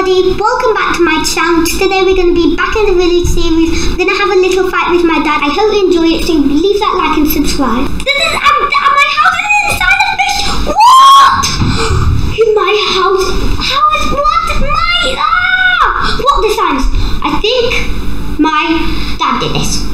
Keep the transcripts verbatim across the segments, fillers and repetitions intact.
everybody, welcome back to my channel. Today we're going to be back in the village series. We're going to have a little fight with my dad. I hope you enjoy it, so leave that like and subscribe. This is, um, my house is inside a fish. What? In my house? How is, what? My, ah! What the signs? I think my dad did this.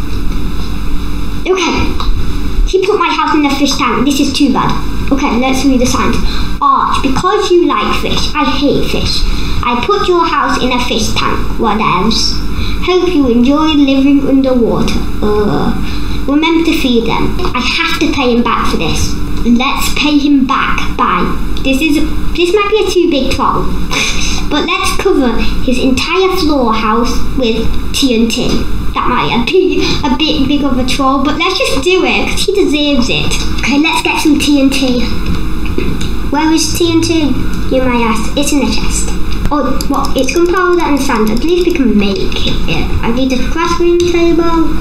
Okay. He put my house in a fish tank. This is too bad. Okay, let's read the signs. Arch, because you like fish. I hate fish. I put your house in a fish tank. What else? Hope you enjoy living underwater. Uh, remember to feed them. I have to pay him back for this. Let's pay him back. Bye. This is this might be a too big troll. But let's cover his entire floor house with T N T. That might be a bit big of a troll, but let's just do it because he deserves it. Okay, let's get some T N T. Where is T N T? You might ask. It's in the chest. Oh, what? It's gunpowder and sand. At least we can make it. I need a classroom table.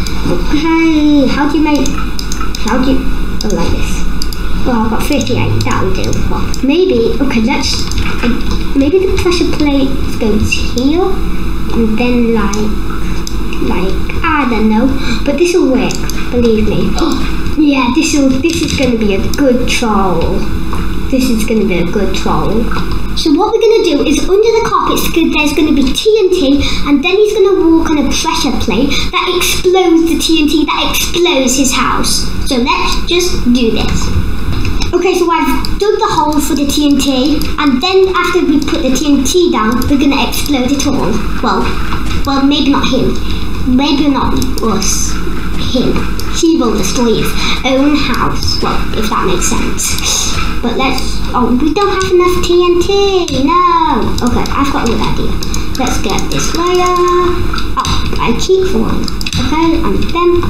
Okay, how do you make? How do you? Oh, like this. Oh, I've got thirty-eight. That'll do. Well, maybe. Okay, let's. Uh, maybe the pressure plate goes here, and then like. Like, I don't know, but this will work, believe me. Yeah, this will. This is going to be a good troll. This is going to be a good troll. So what we're going to do is under the carpet, there's going to be T N T, and then he's going to walk on a pressure plate that explodes the T N T, that explodes his house. So let's just do this. Okay, so I've dug the hole for the T N T, and then after we put the T N T down, we're going to explode it all. Well, well, maybe not him. Maybe not us. Him. He will destroy his own house. Well, if that makes sense. But let's... Oh, we don't have enough T N T. No. Okay, I've got a good idea. Let's get this layer. Oh, I keep one. Okay, and then...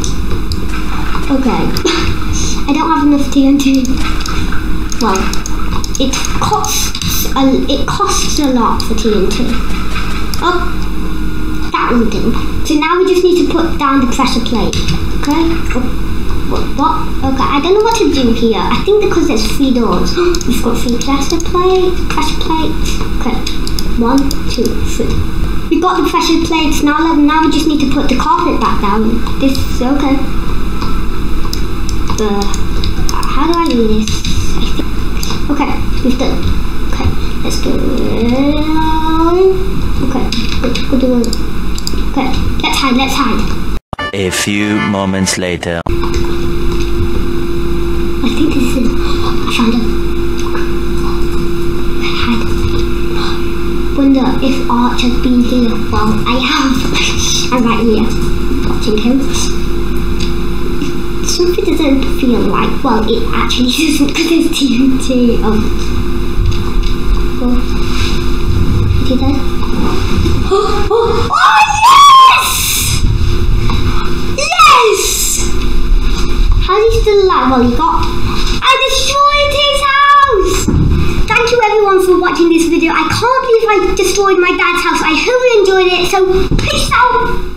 Okay. I don't have enough T N T. Well, it costs a, it costs a lot for T N T. Oh, that will do. So now we just need to put down the pressure plate. Okay. Oh, what, what? Okay. I don't know what to do here. I think because there's three doors. We've got three pressure plates. Pressure plates. Okay. One, two, three. We got the pressure plates. Now, now we just need to put the carpet back down. This is okay. Uh, how do I do this? I think. Okay, we've done. Okay, let's go. Okay, good, good one. Okay, let's hide, let's hide. A few moments later. I think this is. I found it. Okay, hide. Wonder if Arch has been here. Well, I have. I'm right here, watching him. Something doesn't feel like, well, it actually doesn't because there's T N T. Oh. Oh. Is he dead? Oh, oh, oh, yes! Yes! How's he still alive? Well, he got... I destroyed his house! Thank you everyone for watching this video. I can't believe I destroyed my dad's house. I hope you enjoyed it, so peace out!